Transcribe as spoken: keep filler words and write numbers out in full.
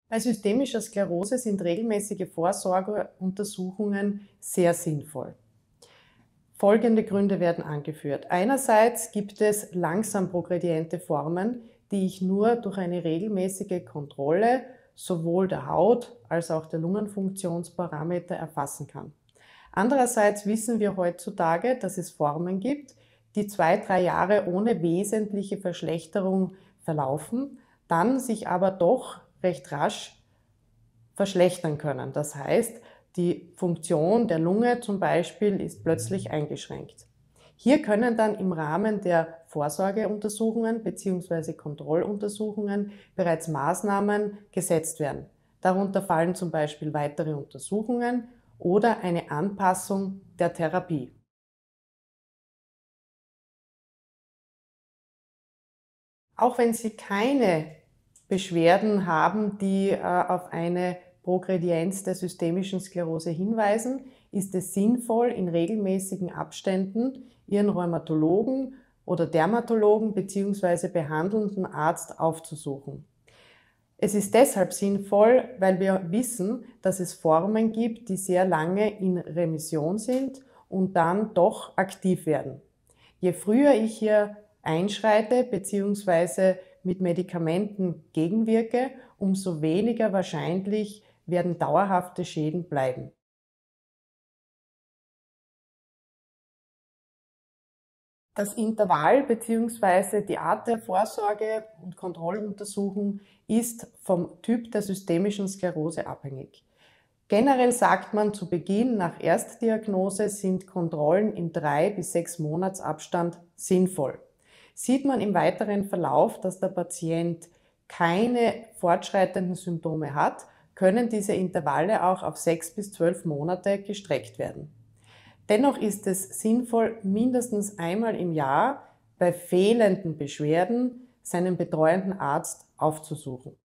Bei systemischer Sklerose sind regelmäßige Vorsorgeuntersuchungen sehr sinnvoll. Folgende Gründe werden angeführt. Einerseits gibt es langsam progrediente Formen, die ich nur durch eine regelmäßige Kontrolle sowohl der Haut als auch der Lungenfunktionsparameter erfassen kann. Andererseits wissen wir heutzutage, dass es Formen gibt, die zwei, drei Jahre ohne wesentliche Verschlechterung verlaufen, dann sich aber doch recht rasch verschlechtern können. Das heißt, die Funktion der Lunge zum Beispiel ist plötzlich eingeschränkt. Hier können dann im Rahmen der Vorsorgeuntersuchungen bzw. Kontrolluntersuchungen bereits Maßnahmen gesetzt werden. Darunter fallen zum Beispiel weitere Untersuchungen oder eine Anpassung der Therapie. Auch wenn Sie keine Beschwerden haben, die äh, auf eine Progredienz der systemischen Sklerose hinweisen, ist es sinnvoll, in regelmäßigen Abständen Ihren Rheumatologen oder Dermatologen bzw. behandelnden Arzt aufzusuchen. Es ist deshalb sinnvoll, weil wir wissen, dass es Formen gibt, die sehr lange in Remission sind und dann doch aktiv werden. Je früher ich hier einschreite bzw. mit Medikamenten gegenwirke, umso weniger wahrscheinlich werden dauerhafte Schäden bleiben. Das Intervall bzw. die Art der Vorsorge- und Kontrolluntersuchung ist vom Typ der systemischen Sklerose abhängig. Generell sagt man zu Beginn nach Erstdiagnose sind Kontrollen in drei bis sechs Monatsabstand sinnvoll. Sieht man im weiteren Verlauf, dass der Patient keine fortschreitenden Symptome hat, können diese Intervalle auch auf sechs bis zwölf Monate gestreckt werden. Dennoch ist es sinnvoll, mindestens einmal im Jahr bei fehlenden Beschwerden seinen betreuenden Arzt aufzusuchen.